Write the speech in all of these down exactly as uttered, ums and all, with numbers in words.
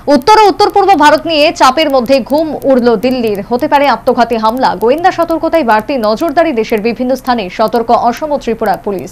উত্তর ও উত্তর পূর্ব ভারত নিয়ে চাপের মধ্যে ঘুম উড়ল দিল্লির। হতে পারে আত্মঘাতী হামলা। গোয়েন্দা সতর্কতায় বাড়তি নজরদারি দেশের বিভিন্ন স্থানে। সতর্ক অসম ও ত্রিপুরা পুলিশ।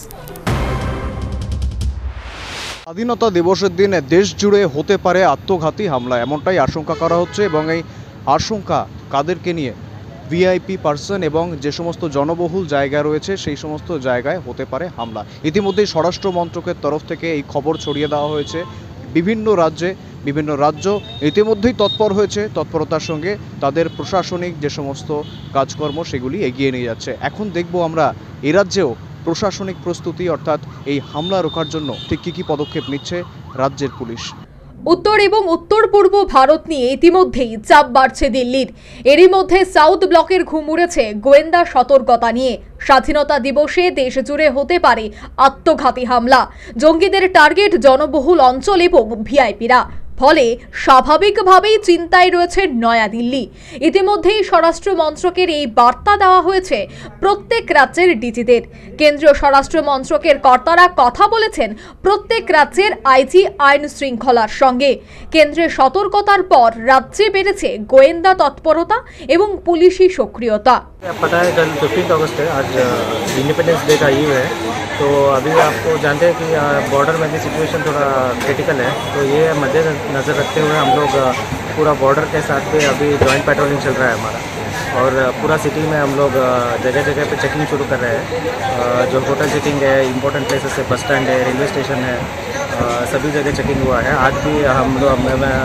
স্বাধীনতা দিবসের দিন দেশ জুড়ে হতে পারে আত্মঘাতী হামলা, এমনটাই আশঙ্কা করা হচ্ছে। এবং এই আশঙ্কা কাদেরকে নিয়ে? ভিআইপি পার্সন এবং যে সমস্ত জনবহুল জায়গা রয়েছে সেই সমস্ত জায়গায় হতে পারে হামলা। ইতিমধ্যেই স্বরাষ্ট্র মন্ত্রকের তরফ থেকে এই খবর ছড়িয়ে দেওয়া হয়েছে বিভিন্ন রাজ্যে। বিভিন্ন রাজ্য ইতিমধ্যেই তৎপর হয়েছে, তৎপরতার সঙ্গে তাদের প্রশাসনিক যে সমস্ত কাজকর্ম সেগুলি এগিয়ে নিয়ে যাচ্ছে। এখন দেখব আমরা এ রাজ্যেও প্রশাসনিক প্রস্তুতি অর্থাৎ এই হামলা রোখার জন্য ঠিক কী কী পদক্ষেপ নিচ্ছে রাজ্যের পুলিশ। উত্তর এবং উত্তর পূর্ব ভারত নিয়ে ইতিমধ্যেই চাপ বাড়ছে দিল্লির। এরই মধ্যে সাউথ ব্লকের ঘুম উড়েছে গোয়েন্দা সতর্কতা নিয়ে। স্বাধীনতা দিবসে দেশ জুড়ে হতে পারে আত্মঘাতী হামলা। জঙ্গিদের টার্গেট জনবহুল অঞ্চল এবং ভিআইপিরা। ফলে স্বাভাবিকভাবেই চিন্তায় রয়েছে নয়াদিল্লি। ইতিমধ্যেই স্বরাষ্ট্র মন্ত্রকের এই বার্তা দেওয়া হয়েছে প্রত্যেক রাজ্যের ডিজিদের। কেন্দ্রীয় স্বরাষ্ট্র মন্ত্রকের কর্তারা কথা বলেছেন প্রত্যেক রাজ্যের আইজি আইন শৃঙ্খলার সঙ্গে। কেন্দ্রের সতর্কতার পর রাজ্যে বেড়েছে গোয়েন্দা তৎপরতা এবং পুলিশি সক্রিয়তা। पता है कल फिफ्टीन अगस्त है, आज इंडिपेंडेंस डे का ईव है। तो अभी आपको जानते हैं कि बॉर्डर में भी सिचुएशन थोड़ा क्रिटिकल है। तो ये मद्देनज़र रखते हुए हम लोग पूरा बॉर्डर के साथ भी अभी जॉइंट पेट्रोलिंग चल रहा है हमारा। और पूरा सिटी में हम लोग जगह जगह पे चेकिंग शुरू कर रहे हैं। जो होटल चेकिंग है, इंपॉर्टेंट प्लेसेस है, बस स्टैंड है, रेलवे स्टेशन है, सभी जगह चेकिंग हुआ है। आज भी हम लोग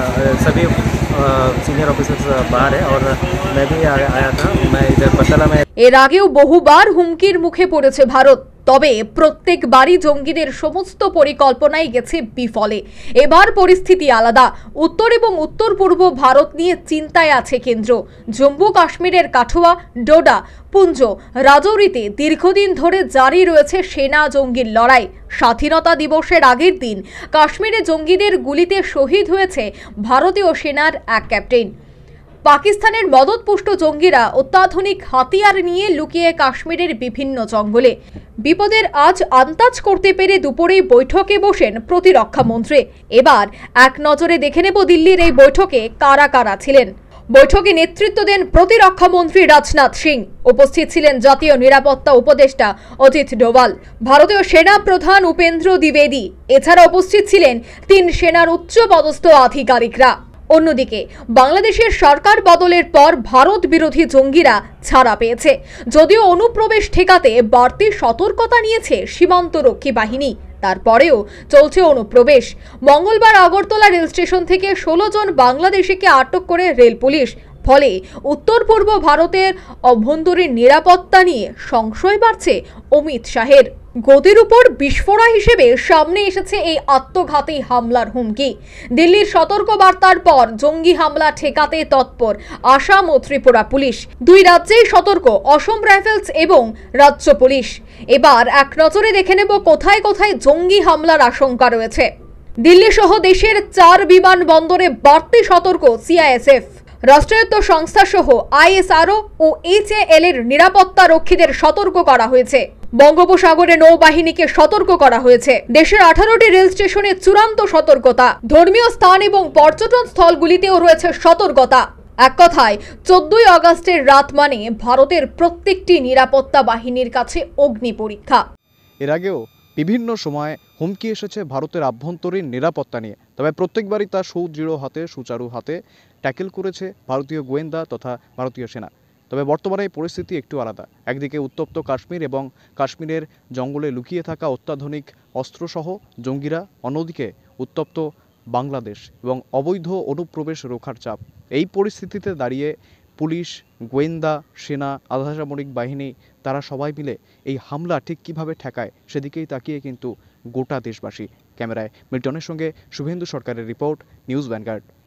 सभी সিনিয়র অফিসার্স বাহারে और मैं भी आया था। मैं इधर बतला में। এর আগেও বহুবার হুমকির মুখে পড়েছে ভারত। তবে প্রত্যেকবারই জঙ্গিদের সমস্ত পরিকল্পনাই গেছে বিফলে। এবার পরিস্থিতি আলাদা। উত্তর এবং উত্তর পূর্ব ভারত নিয়ে চিন্তায় আছে কেন্দ্র। জম্মু কাশ্মীরের কাঠুয়া, ডোডা, পুঞ্জ, রাজৌরিতে দীর্ঘদিন ধরে জারি রয়েছে সেনা জঙ্গির লড়াই। স্বাধীনতা দিবসের আগের দিন কাশ্মীরে জঙ্গিদের গুলিতে শহীদ হয়েছে ভারতীয় সেনার এক ক্যাপ্টেন। পাকিস্তানের মদতপুষ্ট জঙ্গিরা অত্যাধুনিক হাতিয়ার নিয়ে লুকিয়ে কাশ্মীরের বিভিন্ন জঙ্গলে। বিপদের আজ আন্দাজ করতে পেরে দুপুরেই বৈঠকে বসেন প্রতিরক্ষা মন্ত্রী। এবার এক নজরে দেখে নেব দিল্লির এই বৈঠকে কারা কারা ছিলেন। বৈঠকে নেতৃত্ব দেন প্রতিরক্ষা মন্ত্রী রাজনাথ সিং। উপস্থিত ছিলেন জাতীয় নিরাপত্তা উপদেষ্টা অজিত ডোভাল, ভারতীয় সেনা প্রধান উপেন্দ্র দ্বিবেদী। এছাড়া উপস্থিত ছিলেন তিন সেনার উচ্চ পদস্থ আধিকারিকরা। অন্যদিকে বাংলাদেশের সরকার বদলের পর ভারত বিরোধী জঙ্গিরা ছাড়া পেয়েছে। যদিও অনুপ্রবেশ ঠেকাতে বাড়তি সতর্কতা নিয়েছে সীমান্তরক্ষী বাহিনী, তারপরেও চলছে অনুপ্রবেশ। মঙ্গলবার আগরতলা রেল স্টেশন থেকে ষোলো জন বাংলাদেশিকে আটক করে রেল পুলিশ। ফলে উত্তর পূর্ব ভারতের অভ্যন্তরীণ নিরাপত্তা নিয়ে সংশয় বাড়ছে অমিত শাহের। গদির উপর বিস্ফোরা হিসেবে সামনে এসেছে এই আত্মঘাতী হামলার হুমকি। দিল্লির সতর্ক বার্তার পর জঙ্গি হামলা ঠেকাতে তৎপর আসাম ও ত্রিপুরা পুলিশ। দুই রাজ্যেই সতর্ক অসম রাইফেলস এবং রাজ্য পুলিশ। এবার এক নজরে দেখে নেব কোথায় কোথায় জঙ্গি হামলার আশঙ্কা রয়েছে। দিল্লি সহ দেশের চার বিমানবন্দরে বাড়তি সতর্ক সিআইএসএফ। রাষ্ট্রায়ত্ত সংস্থা সহ আইএসআরও ও এইচএএল এর নিরাপত্তা রক্ষীদের সতর্ক করা হয়েছে। বঙ্গোপসাগরে নৌবাহিনীকে সতর্ক করা হয়েছে। দেশের আঠারোটি রেল স্টেশনে চূড়ান্ত সতর্কতা। ধর্মীয় স্থান এবং পর্যটন স্থলগুলিতেও রয়েছে সতর্কতা। এক কথায় চোদ্দই আগস্টের রাত মানে ভারতের প্রত্যেকটি নিরাপত্তা বাহিনীর কাছে অগ্নি পরীক্ষা। এর আগেও বিভিন্ন সময় হুমকি এসেছে ভারতের আভ্যন্তরীণ নিরাপত্তা নিয়ে, তবে প্রত্যেকবারই তা সুদৃঢ় হাতে সুচারু হাতে ট্যাকেল করেছে ভারতীয় গোয়েন্দা তথা ভারতীয় সেনা। তবে বর্তমানে পরিস্থিতি একটু আলাদা। একদিকে উত্তপ্ত কাশ্মীর এবং কাশ্মীরের জঙ্গলে লুকিয়ে থাকা অত্যাধুনিক অস্ত্রসহ জঙ্গিরা, অন্যদিকে উত্তপ্ত বাংলাদেশ এবং অবৈধ অনুপ্রবেশ রোখার চাপ। এই পরিস্থিতিতে দাঁড়িয়ে পুলিশ, গোয়েন্দা, সেনা, আধাসামরিক বাহিনী তারা সবাই মিলে এই হামলা ঠিক কীভাবে ঠেকায় সেদিকেই তাকিয়ে কিন্তু গোটা দেশবাসী। ক্যামেরায় মিল্টনের সঙ্গে শুভেন্দু সরকারের রিপোর্ট, নিউজ ভ্যানগার্ড।